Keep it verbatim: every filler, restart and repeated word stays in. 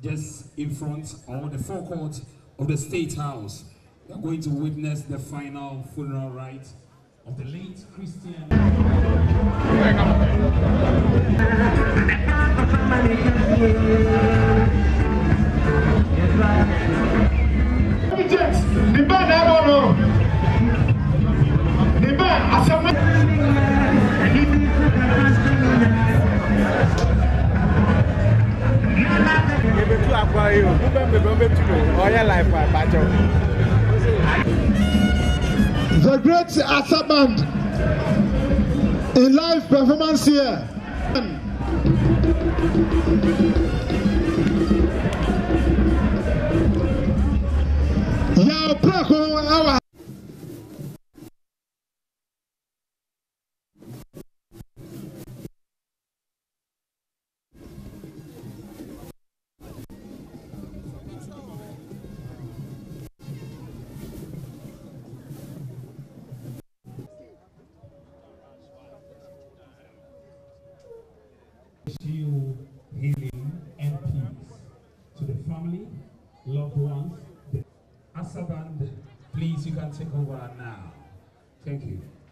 just in front or the forecourt of the State House. We are going to witness the final funeral rite of the late Christian. The band I don't know. The band Asamoah. The great Asa band in live performance here. Ya prako awa. You healing and peace to the family, loved ones. The Asa band, please, you can take over now. Thank you.